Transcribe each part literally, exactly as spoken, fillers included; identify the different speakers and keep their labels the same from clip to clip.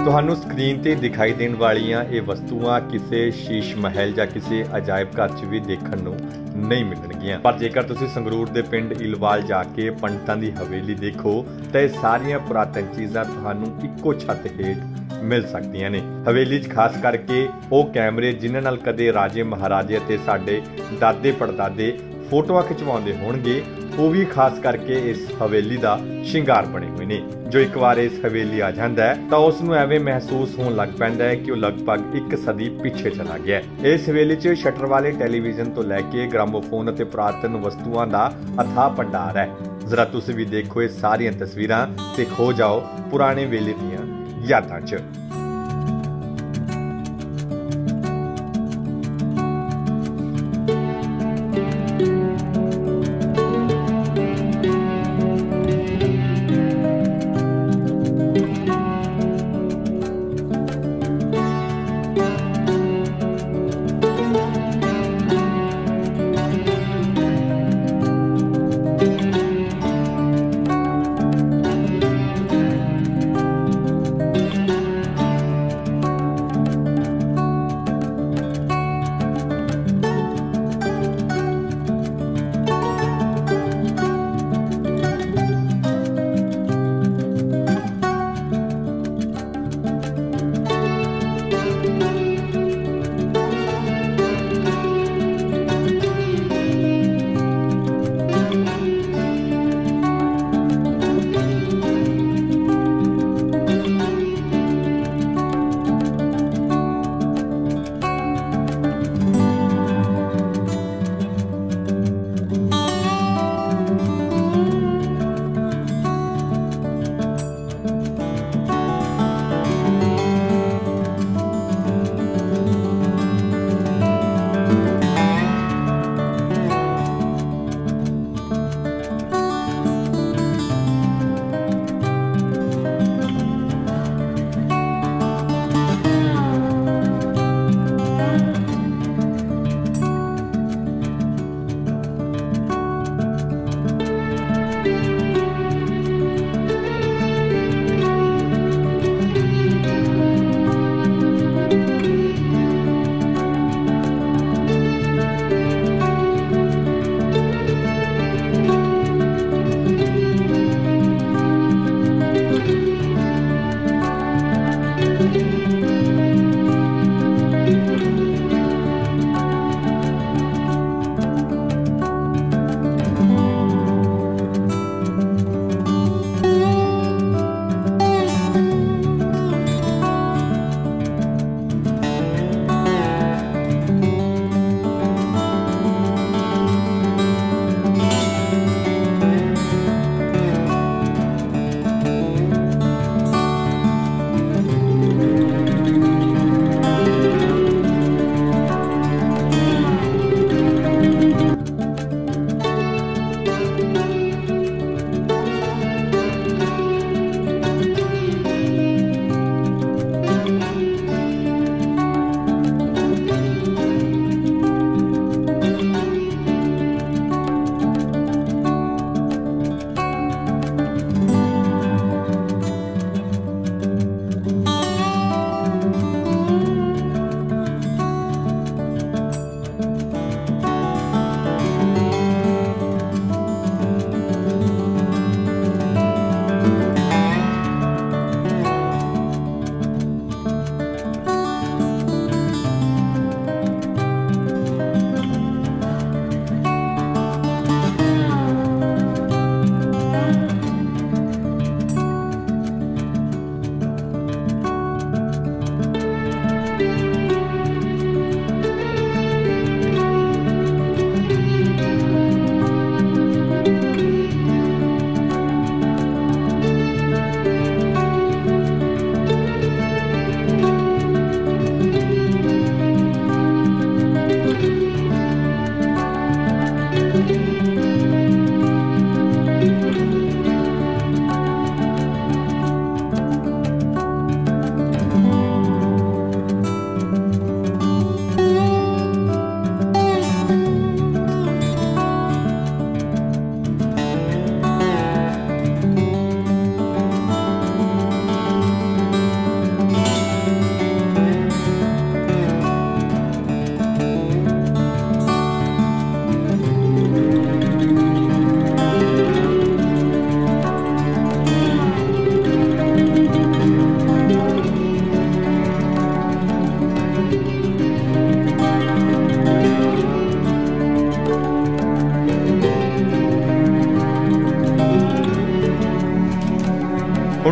Speaker 1: ਤੁਹਾਨੂੰ ਸਕਰੀਨ ਤੇ ਦਿਖਾਈ ਦੇਣ ਵਾਲੀਆਂ ਇਹ ਵਸਤੂਆਂ ਕਿਸੇ ਸ਼ੀਸ਼ ਮਹਿਲ ਜਾਂ ਕਿਸੇ ਅਜਾਇਬ ਘਰ 'ਚ ਵੀ ਦੇਖਣ ਨੂੰ ਨਹੀਂ ਮਿਲਣਗੀਆਂ। ਪਰ ਜੇਕਰ ਤੁਸੀਂ ਸੰਗਰੂਰ ਦੇ ਪਿੰਡ ਇਲਵਾਲ ਜਾ ਕੇ ਪੰਡਤਾਂ ਦੀ ਹਵੇਲੀ ਦੇਖੋ ਤਾਂ ਇਹ ਸਾਰੀਆਂ ਪੁਰਾਤਨ ਚੀਜ਼ਾਂ ਤੁਹਾਨੂੰ ਇੱਕੋ ਛੱਤ ਹੇਠ ਮਿਲ ਸਕਦੀਆਂ ਨੇ। ਹਵੇਲੀ 'ਚ ਖਾਸ ਕਰਕੇ ਉਹ ਕੈਮਰੇ ਜਿਨ੍ਹਾਂ ਨਾਲ ਕਦੇ ਰਾਜੇ ਮਹਾਰਾਜੇ ਅਤੇ ਸਾਡੇ ਦਾਦੇ ਪੜਦਾਦੇ ਫੋਟੋਆਂ ਖਿਚਵਾਉਂਦੇ ਹੋਣਗੇ, ਉਹ ਵੀ ਖਾਸ ਕਰਕੇ ਇਸ ਹਵੇਲੀ ਦਾ ਸ਼ਿੰਗਾਰ ਬਣੇ ਹੋਏ ਨੇ। ਜੋ ਇੱਕ ਵਾਰ ਇਸ ਹਵੇਲੀ ਆ ਜਾਂਦਾ ਹੈ ਤਾਂ ਉਸ ਨੂੰ ਐਵੇਂ ਮਹਿਸੂਸ ਹੋਣ ਲੱਗ ਪੈਂਦਾ ਹੈ ਕਿ ਉਹ ਲਗਭਗ ਇੱਕ ਸਦੀ ਪਿੱਛੇ ਚਲਾ ਗਿਆ ਹੈ। ਇਸ ਹਵੇਲੀ 'ਚ ਸ਼ਟਰ ਵਾਲੇ ਟੈਲੀਵਿਜ਼ਨ ਤੋਂ ਲੈ ਕੇ ਗ੍ਰਾਮੋਫੋਨ ਅਤੇ ਪੁਰਾਤਨ ਵਸਤੂਆਂ ਦਾ ਅਥਾਹ ਭੰਡਾਰ ਹੈ। ਜ਼ਰਾ ਤੁਸੀਂ ਵੀ ਦੇਖੋ ਇਹ ਸਾਰੀਆਂ ਤਸਵੀਰਾਂ ਤੇ ਖੋ ਜਾਓ ਪੁਰਾਣੇ ਵੇਲੇ ਦੀਆਂ ਯਾਦਾਂ 'ਚ।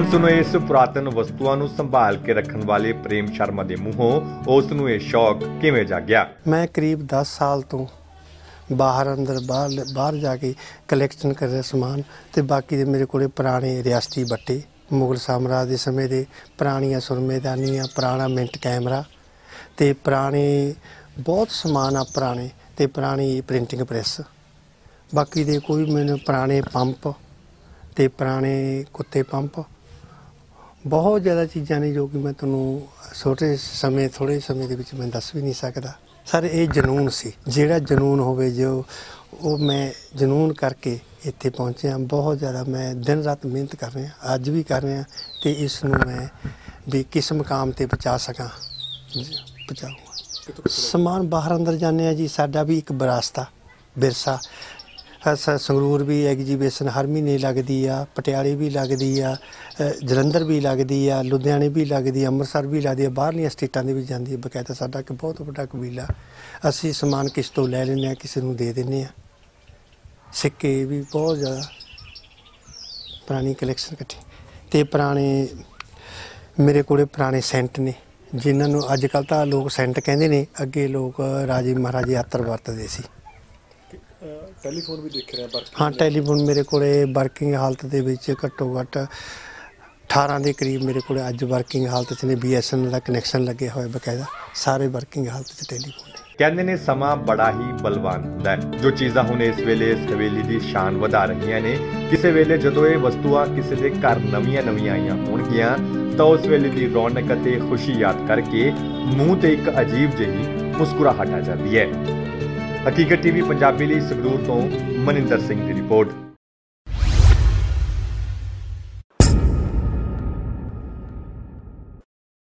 Speaker 1: ਹੁਣ ਸੁਣੋ ਇਸ ਪੁਰਾਤਨ ਵਸਤੂਆਂ ਨੂੰ ਸੰਭਾਲ ਕੇ ਰੱਖਣ ਵਾਲੇ ਪ੍ਰੇਮ ਸ਼ਰਮਾ ਦੇ ਮੂੰਹੋਂ ਉਸ ਨੂੰ ਇਹ ਸ਼ੌਕ ਕਿਵੇਂ ਜਾਗਿਆ।
Speaker 2: मैं करीब दस साल तो बाहर अंदर बाहर बाहर जाके कलैक्शन कर रहा समान, तो बाकी दे मेरे कोले पुराने रियासती बट्टे, मुगल साम्राज के समय के पुरानियां सुरमेदानियां, पुराना मिंट कैमरा, तो पुराने बहुत समान आ पुराने, तो पुरानी प्रिंटिंग प्रेस, बाकी दे कोई मैंने पुराने पंप, तो पुराने कुत्ते पंप, बहुत ज़्यादा चीज़ां ने जो कि मैं तुहानूं छोटे समय थोड़े समय दे विच मैं दस भी नहीं सकदा। सर ये जनून सी, जिहड़ा जनून होवे जो वो मैं जनून करके इत्थे पहुँचे हाँ। बहुत ज़्यादा मैं दिन रात मेहनत कर रहा, अज भी कर रहा, तो इसनूं मैं भी किस मुकाम ते पहुँचा सकां पहुँचाऊँगा। समान बाहर अंदर जाने जी, साडा भी एक विरासत विरसा। संगरूर भी एग्जीबिशन हर महीने लगती आ, पटियाले भी लगती आ, जलंधर भी लगती आ, लुधियाने भी लगती, अमृतसर भी लगती, बाहरलियां स्टेटां दे भी जाती है। बकायदा साडा एक बहुत बड़ा कबीला, असी समान किस तो लै लैंदे, किसी नूं दे दिंदे आ। सिक्के भी बहुत ज़्यादा पुरानी कलैक्शन इकट्ठी, ते पुराने मेरे कोले पुराने सेंट ने, जिन्हां नूं अजकल तां लोग सेंट कहंदे ने, अगे लोग राजे महाराजे अत्तर वरतदे सी।
Speaker 3: ਟੈਲੀਫੋਨ ਵੀ ਦੇਖ ਰਿਹਾ ਵਰਕਿੰਗ।
Speaker 2: हाँ टैलीफोन मेरे को वर्किंग हालत के घट्टो घट्ट अठारह के करीब मेरे को अज वर्किंग हालत च ने बी एस एन एल का कनैक्शन लगे हुए, बकायदा सारे वर्किंग हालत च टैलीफोन ने।
Speaker 1: ਕਹਿੰਦੇ ਨੇ ਸਮਾਂ ਬੜਾ ਹੀ ਬਲਵਾਨ ਹੁੰਦਾ ਹੈ। ਜੋ ਚੀਜ਼ਾਂ ਹੁਣ ਇਸ ਵੇਲੇ ਇਸ ਹਵੇਲੀ ਦੀ ਸ਼ਾਨ ਵਧਾ ਰਹੀਆਂ ਨੇ, ਕਿਸੇ ਵੇਲੇ ਜਦੋਂ ਇਹ ਵਸਤੂਆਂ ਕਿਸੇ ਦੇ ਘਰ ਨਵੀਆਂ ਨਵੀਆਂ ਆਈਆਂ ਹੋਣਗੀਆਂ ਤਾਂ ਉਸ ਵੇਲੇ ਦੀ ਰੌਣਕ ਅਤੇ ਖੁਸ਼ੀ ਯਾਦ ਕਰਕੇ ਮੂੰਹ ਤੇ ਇੱਕ ਅਜੀਬ ਜਿਹੀ ਮੁਸਕਰਾਹਟ ਆ ਜਾਂਦੀ ਹੈ। ਹਕੀਕਤ ਟੀਵੀ ਪੰਜਾਬੀ ਲਈ ਸੰਗਰੂਰ ਤੋਂ ਮਨਿੰਦਰ ਸਿੰਘ ਦੀ ਰਿਪੋਰਟ।